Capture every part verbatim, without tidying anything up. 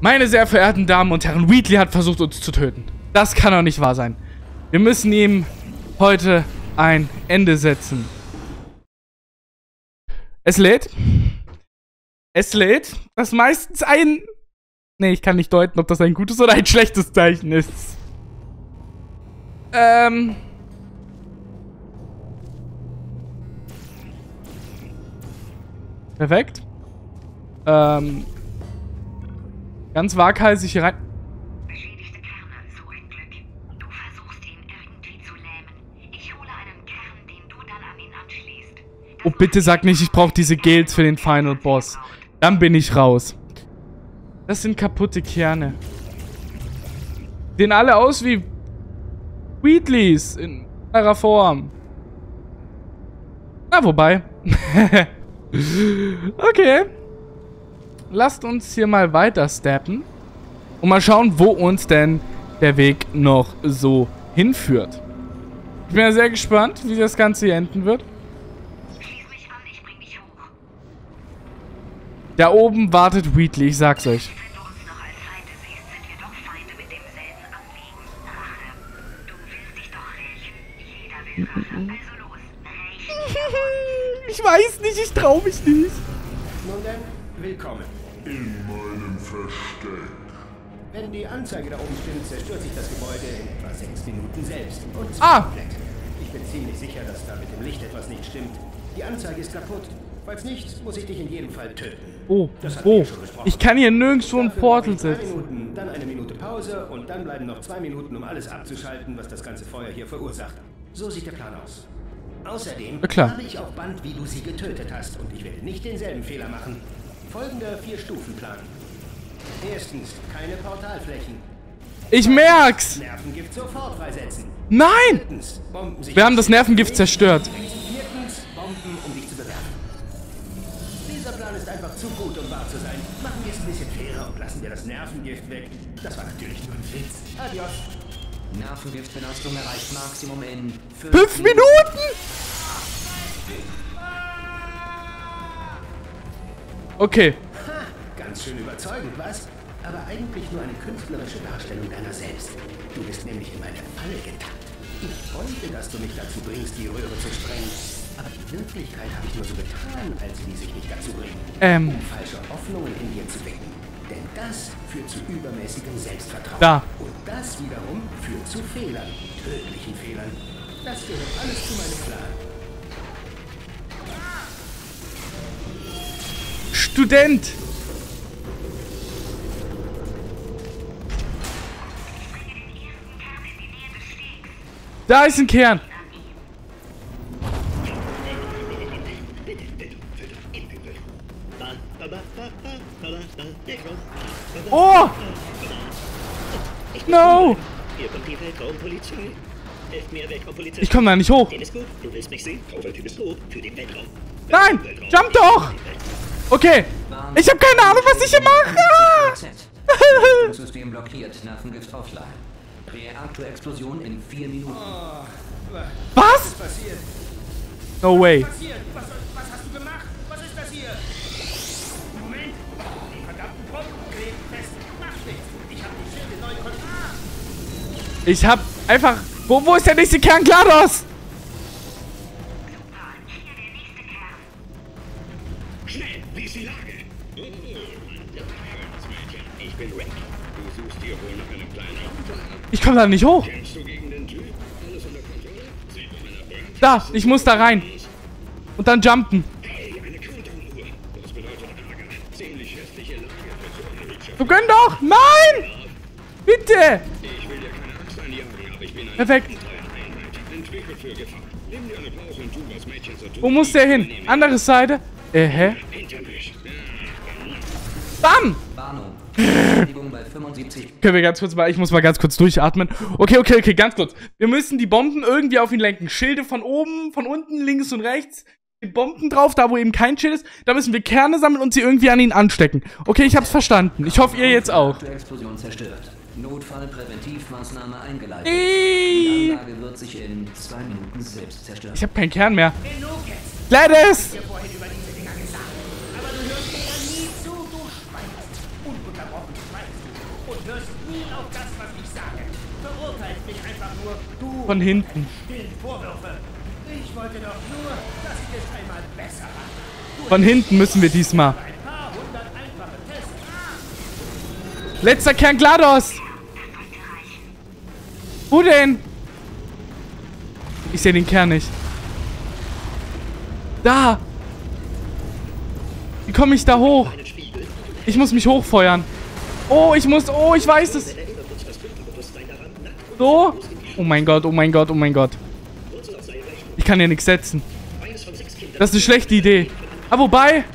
Meine sehr verehrten Damen und Herren, Wheatley hat versucht, uns zu töten. Das kann doch nicht wahr sein. Wir müssen ihm heute ein Ende setzen. Es lädt. Es lädt. Das ist meistens ein... Nee, ich kann nicht deuten, ob das ein gutes oder ein schlechtes Zeichen ist. Ähm... Perfekt. Ähm... Ganz waghalsig hier rein... Beschädigte Kerne, so ein Glück. Du versuchst ihn irgendwie zu lähmen. Ich hole einen Kern, den du dann an ihn anschließt. Oh, bitte sag nicht, ich brauche diese Gales für den Final Boss. Dann bin ich raus. Das sind kaputte Kerne. Sehen alle aus wie Wheatleys in ihrer Form. Na, wobei. Okay. Lasst uns hier mal weiter steppen. Und mal schauen, wo uns denn der Weg noch so hinführt. Ich bin ja sehr gespannt, wie das Ganze hier enden wird. Schließ mich an, ich bring dich hoch. Da oben wartet Wheatley, ich sag's euch. Wenn du uns noch als Feinde siehst, sind wir doch Feinde mit demselben Anliegen. Rache. Du willst dich doch rächen. Jeder will Rache. Also los, räche dich an uns. Ich weiß nicht, ich trau mich nicht. Nun denn, willkommen. In meinem Versteck. Wenn die Anzeige da oben stimmt, zerstört sich das Gebäude in etwa sechs Minuten selbst. Und Ah. komplett. Ich bin ziemlich sicher, dass da mit dem Licht etwas nicht stimmt. Die Anzeige ist kaputt. Falls nicht, muss ich dich in jedem Fall töten. Oh, Das hatten oh. wir schon besprochen. Ich kann hier nirgendwo ein Dafür Portal brauche ich drei setzen. Minuten, dann eine Minute Pause und dann bleiben noch zwei Minuten, um alles abzuschalten, was das ganze Feuer hier verursacht. So sieht der Plan aus. Außerdem Ja, klar. habe ich auf Band, wie du sie getötet hast, und ich werde nicht denselben Fehler machen. Folgender Vier-Stufen-Plan. Erstens, keine Portalflächen. Ich merk's. Nervengift sofort freisetzen. Nein. Drittens, Bomben sich Wir haben das Nervengift zerstört. Viertens, Bomben, um dich zu bewerfen. Dieser Plan ist einfach zu gut, um wahr zu sein. Machen wir es ein bisschen fairer und lassen wir das Nervengift weg. Das war natürlich nur ein Witz. Adios. Nervengiftbelastung erreicht Maximum in Fünf Minuten? Okay. Ha, ganz schön überzeugend, was? Aber eigentlich nur eine künstlerische Darstellung deiner selbst. Du bist nämlich in meine Falle getappt. Ich wollte, dass du mich dazu bringst, die Röhre zu sprengen. Aber in Wirklichkeit habe ich nur so getan, als ließ ich dich dazu bringen. Ähm. Um falsche Hoffnungen in dir zu wecken. Denn das führt zu übermäßigem Selbstvertrauen. Da. Und das wiederum führt zu Fehlern. Tödlichen Fehlern. Das gehört alles zu meinem Plan. Student. Da ist ein Kern. Oh! No! Hier kommt die Weltraumpolizei. Helft mir, Weltraumpolizei. Ich komme da nicht hoch. Teleskop, du willst mich sehen? Kauf ein Teleskop für den Weltraum. Nein! Jump doch! Okay. Ich habe keine Ahnung, was ich hier mache. System blockiert. Nervengift offline. Reaktorexplosion in vier Minuten. Was? Passiert. No way. Passiert. Was, was hast du gemacht? Was ist das hier? Moment. Die verdammten Bomben kleben fest. Mach nichts. Ich hab die Schilde neu konstruiert. Ich hab einfach... Wo, wo ist der nächste Kern, GLaDOS? Super, hier der nächste Kern. Schnell, wie ist die Lage? Oh, schönes Mädchen. Ich bin Rick. Du suchst dir wohl noch einen kleinen Abenteuer. Ich komme da nicht hoch. Kämpfst du gegen den Typ? Alles unter Kontrolle? Sieht nach einer Brand. Da, ich muss da rein. Und dann jumpen. Hey, eine Quantum-Uhr. Das bedeutet Ärger. Ziemlich hässliche Lage für so eine Hübsche. Wir können doch. Nein! Bitte. Ich will dir keine Angst einjagen, aber ich bin eine Perfekt. Einheit. Entwickelt für Gefahr. Nimm dir eine Pause und tu, was Mädchen so tun. Wo muss der hin? Andere Seite. Äh, hä? Hintermisch. Bam! Warnung. Beschädigung bei fünfundsiebzig. Können wir ganz kurz mal, ich muss mal ganz kurz durchatmen. Okay, okay, okay, ganz kurz. Wir müssen die Bomben irgendwie auf ihn lenken. Schilde von oben, von unten, links und rechts. Die Bomben drauf, da wo eben kein Schild ist. Da müssen wir Kerne sammeln und sie irgendwie an ihn anstecken. Okay, ich hab's verstanden. Ich hoffe, ihr jetzt auch. Explosion zerstört. Notfallpräventivmaßnahme eingeleitet. Ih. Die Anlage wird sich in zwei Minuten selbst zerstören. Ich hab keinen Kern mehr. Genug jetzt. GLaDOS! Ich hab vorhin über diese Dinger gesagt. Aber du hörst mir ja nie zu, du schweigst. Ununterbrochen schweigst. und hörst nie auf das, was ich sage. Verurteilst mich einfach nur, du Von hinten. stillen Vorwürfe. Ich wollte doch nur, dass ich es einmal besser mache. Von hinten müssen wir diesmal. Ein paar hundert einfache Tests. Letzter Kern GLaDOS. Wo denn? Ich sehe den Kern nicht. Da. Wie komme ich da hoch? Ich muss mich hochfeuern. Oh, ich muss... Oh, ich weiß es. So. Oh mein Gott, oh mein Gott, oh mein Gott. Ich kann hier nichts setzen. Das ist eine schlechte Idee. Aber wobei...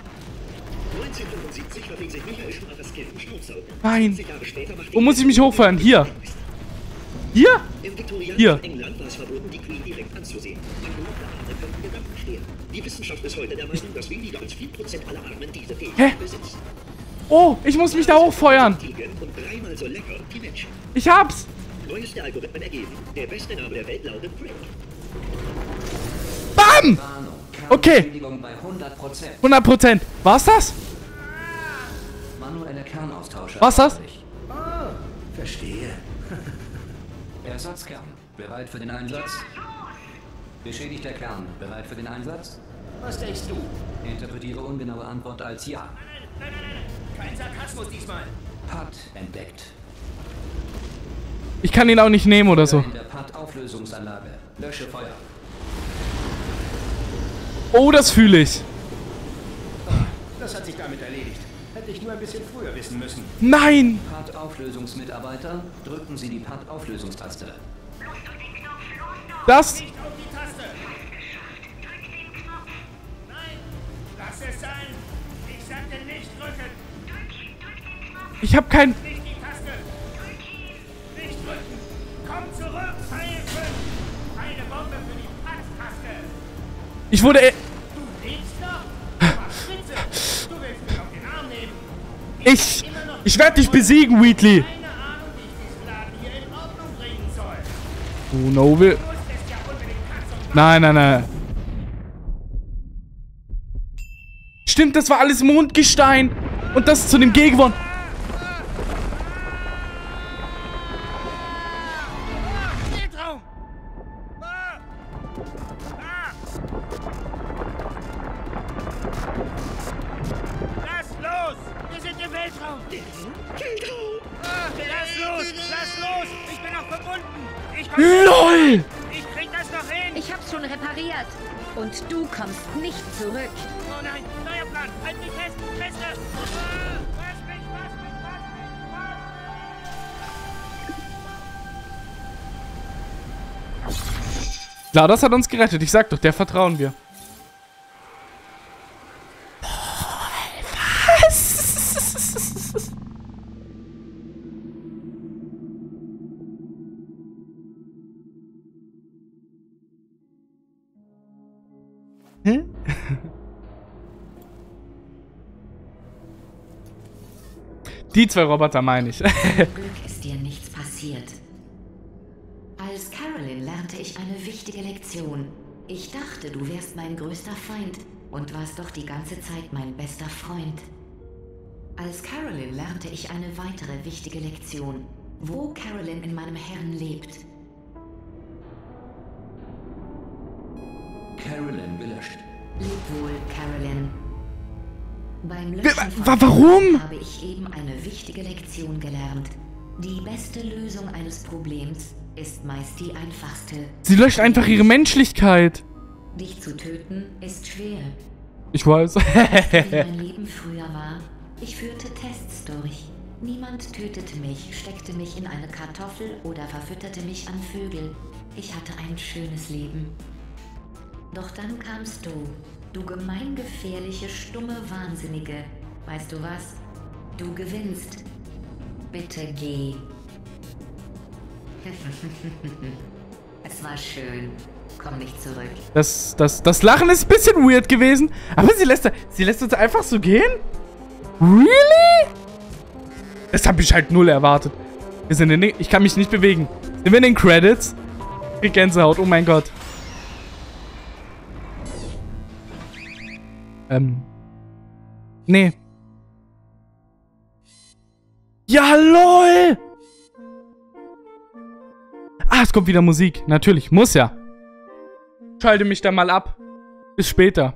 Nein. Wo muss ich mich hochfeuern? Hier. Hier? Hier. England war es verboten, die Queen direkt anzusehen. Angelockte Arme könnten Gedanken stehlen. Die Wissenschaft ist heute der Meinung, dass weniger als vier Prozent aller Armen diese Fähigkeit besitzen. Oh, ich muss mich da hochfeuern. Und dreimal so lecker wie Menschen. Ich hab's. Neueste Algorithmen ergeben. Der beste Name der Welt lautet Drake. Bam! Okay. Bei hundert Prozent. hundert Prozent. War's das? Manuelle Kernaustauscher. Was das? Oh, verstehe. Ersatzkern. Bereit für den Einsatz? Beschädigter Kern. Bereit für den Einsatz? Was denkst du? Interpretiere ungenaue Antwort als Ja. Nein, nein, nein. Kein Sarkasmus diesmal. P A D entdeckt. Ich kann ihn auch nicht nehmen oder so. In der P A D-Auflösungsanlage. Lösche Feuer. Oh, das fühle ich. Das hat sich damit erledigt. Hätte ich nur ein bisschen früher wissen müssen. Nein! P A D-Auflösungsmitarbeiter, drücken Sie die P A D-Auflösungstaste. Das... Nicht auf die Taste. Nein, lass es sein. Ich sagte nicht drücken. Ich hab kein... Nicht die Taste. Nicht drücken. Komm zurück, Pfeil fünf. Eine Bombe für die P A D-Taste. Ich wurde... e- Du lebst noch? Mach Spitze. Du willst mich auf den Arm nehmen. Ich... Ich werde dich besiegen, Wheatley. Keine Ahnung, wie ich diesen Laden hier in Ordnung bringen soll. Oh, no, will... Du musst es ja unbedingt Katz und Nein, nein, nein. Stimmt, das war alles Mondgestein. Und das zu dem G gewonnen. Weltraum! Ah! Ah! Lass los! Wir sind im Weltraum! Ah, lass los! Lass los! Ich bin noch verbunden! Ich komm LOL! Ich krieg das noch hin! Ich hab's schon repariert. Und du kommst nicht zurück. Oh nein! Neuer Plan! Halt mich fest! Feste! Ah! Fass mich! Fass mich! Fass mich! Fass mich! Klar, das hat uns gerettet. Ich sag doch, der vertrauen wir. Was? Hä? Die zwei Roboter meine ich. Zum Glück ist dir nichts passiert. Als Carolyn lernte ich eine wichtige Lektion. Ich dachte, du wärst mein größter Feind und warst doch die ganze Zeit mein bester Freund. Als Carolyn lernte ich eine weitere wichtige Lektion. Wo Carolyn in meinem Herrn lebt. Carolyn gelöscht. Leb wohl, Carolyn. Beim Wa- Löschen wa- von warum? habe ich eben eine wichtige Lektion gelernt. Die beste Lösung eines Problems ist meist die einfachste. Sie löscht einfach ihre Menschlichkeit. Dich zu töten ist schwer. Ich weiß. Wie mein Leben früher war. Ich führte Tests durch. Niemand tötete mich, steckte mich in eine Kartoffel oder verfütterte mich an Vögel. Ich hatte ein schönes Leben. Doch dann kamst du, du gemeingefährliche, stumme Wahnsinnige. Weißt du was? Du gewinnst. Bitte geh. Es war schön. Komm nicht zurück. Das, das, das Lachen ist ein bisschen weird gewesen. Aber sie lässt, sie lässt uns einfach so gehen? Really? Das habe ich halt null erwartet. Wir sind in den, ich kann mich nicht bewegen. Sind wir in den Credits? Die Gänsehaut, oh mein Gott. Ähm. Nee. Ja, lol! Ah, es kommt wieder Musik. Natürlich, muss ja. Schalte mich dann mal ab. Bis später.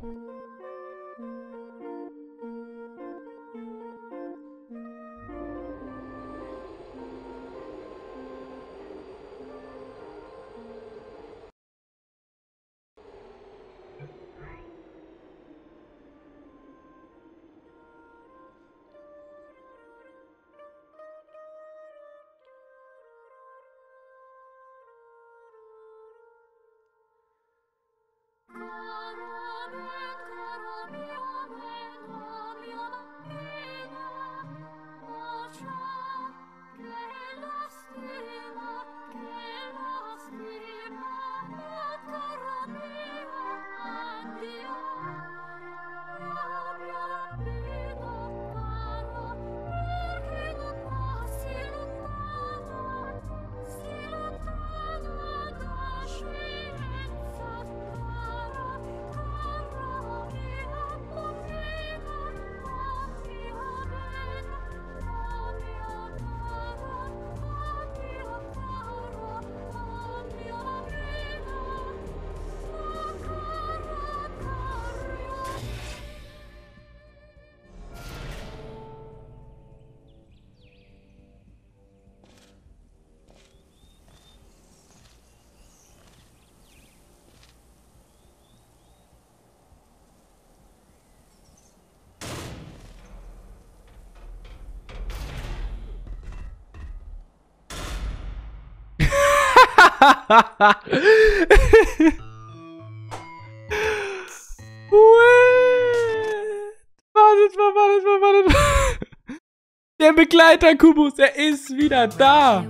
Wartet mal, wartet mal, wartet mal. Der Begleiter Kubus, er ist wieder da.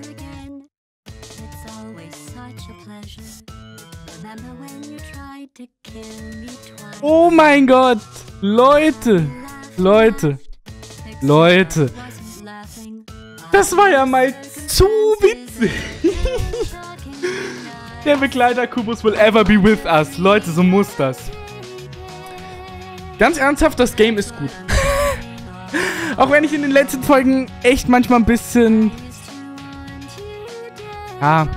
Oh mein Gott. Leute. Leute. Leute. Das war ja mal zu witzig. Der Begleiter Kubus will ever be with us. Leute, so muss das. Ganz ernsthaft, das Game ist gut. Auch wenn ich in den letzten Folgen echt manchmal ein bisschen... Ja...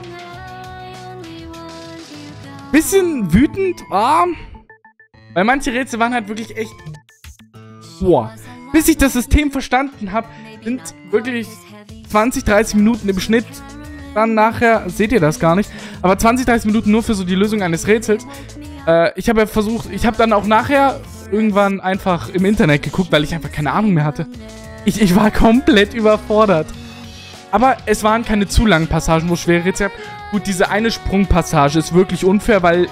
Bisschen wütend war. Weil manche Rätsel waren halt wirklich echt... Boah. Bis ich das System verstanden habe, sind wirklich zwanzig, dreißig Minuten im Schnitt. Dann nachher, seht ihr das gar nicht, aber zwanzig, dreißig Minuten nur für so die Lösung eines Rätsels. Äh, ich habe ja versucht, ich habe dann auch nachher irgendwann einfach im Internet geguckt, weil ich einfach keine Ahnung mehr hatte. Ich, ich war komplett überfordert. Aber es waren keine zu langen Passagen, wo schwere Rätsel gab. Gut, diese eine Sprungpassage ist wirklich unfair, weil...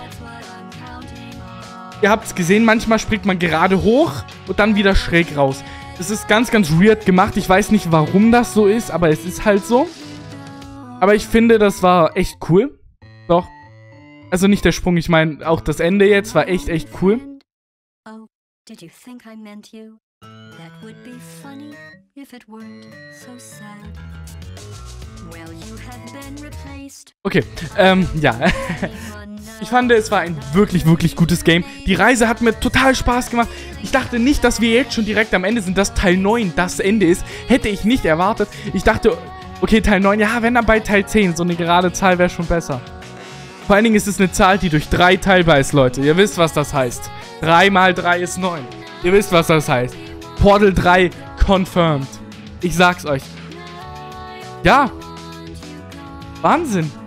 Ihr habt es gesehen, manchmal springt man gerade hoch und dann wieder schräg raus. Das ist ganz, ganz weird gemacht. Ich weiß nicht, warum das so ist, aber es ist halt so. Aber ich finde, das war echt cool. Doch. Also nicht der Sprung, ich meine, auch das Ende jetzt war echt, echt cool. Oh, did you think I meant you? That would be funny if it weren't so sad. Well, you have been replaced. Okay, ähm, ja. Ich fand, es war ein wirklich, wirklich gutes Game. Die Reise hat mir total Spaß gemacht. Ich dachte nicht, dass wir jetzt schon direkt am Ende sind, dass Teil neun das Ende ist. Hätte ich nicht erwartet. Ich dachte, okay, Teil neun, ja, wenn dann bei Teil zehn. So eine gerade Zahl wäre schon besser. Vor allen Dingen ist es eine Zahl, die durch drei teilbar ist, Leute. Ihr wisst, was das heißt. drei mal drei ist neun. Ihr wisst, was das heißt. Portal drei confirmed. Ich sag's euch. Ja. Wahnsinn.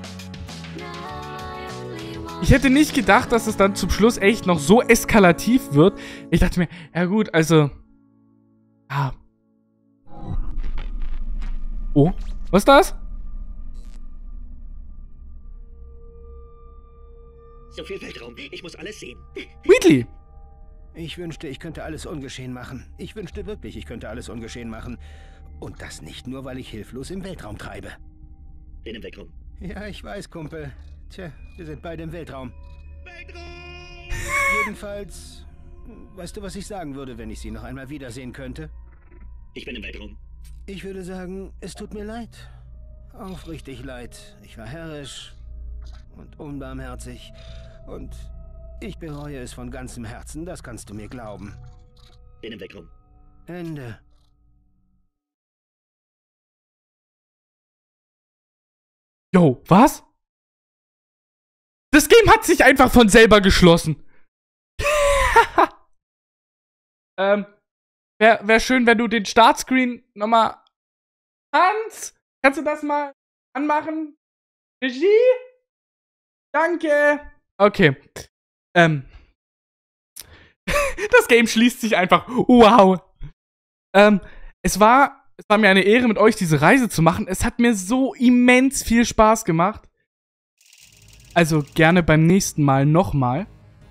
Ich hätte nicht gedacht, dass es dann zum Schluss echt noch so eskalativ wird. Ich dachte mir, ja gut, also... Ja. Oh, was ist das? So viel Weltraum, ich muss alles sehen. Wheatley! Ich wünschte, ich könnte alles ungeschehen machen. Ich wünschte wirklich, ich könnte alles ungeschehen machen. Und das nicht nur, weil ich hilflos im Weltraum treibe. Den im Weltraum. Ja, ich weiß, Kumpel. Tja, wir sind beide im Weltraum. Weltraum! Jedenfalls, weißt du, was ich sagen würde, wenn ich sie noch einmal wiedersehen könnte? Ich bin im Weltraum. Ich würde sagen, es tut mir leid. Aufrichtig leid. Ich war herrisch und unbarmherzig. Und ich bereue es von ganzem Herzen, das kannst du mir glauben. Den im Weltraum. Ende. Yo, was? Das Game hat sich einfach von selber geschlossen. ähm, wäre wär schön, wenn du den Startscreen nochmal... Hans, kannst du das mal anmachen? Regie? Danke. Okay. Ähm. Das Game schließt sich einfach. Wow. Ähm, es war, es war mir eine Ehre, mit euch diese Reise zu machen. Es hat mir so immens viel Spaß gemacht. Also gerne beim nächsten Mal nochmal.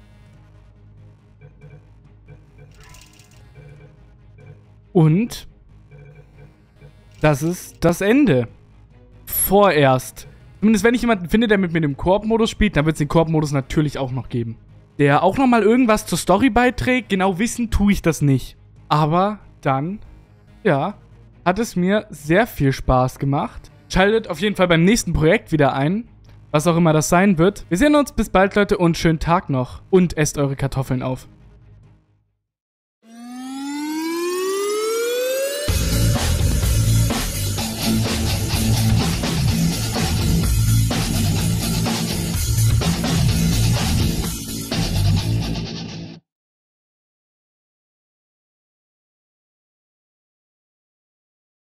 Und das ist das Ende. Vorerst. Zumindest wenn ich jemanden finde, der mit mir im Koop-Modus spielt, dann wird es den Koop-Modus natürlich auch noch geben. Der auch nochmal irgendwas zur Story beiträgt. Genau wissen tue ich das nicht. Aber dann, ja, hat es mir sehr viel Spaß gemacht. Schaltet auf jeden Fall beim nächsten Projekt wieder ein. Was auch immer das sein wird. Wir sehen uns. Bis bald, Leute, und schönen Tag noch. Und esst eure Kartoffeln auf.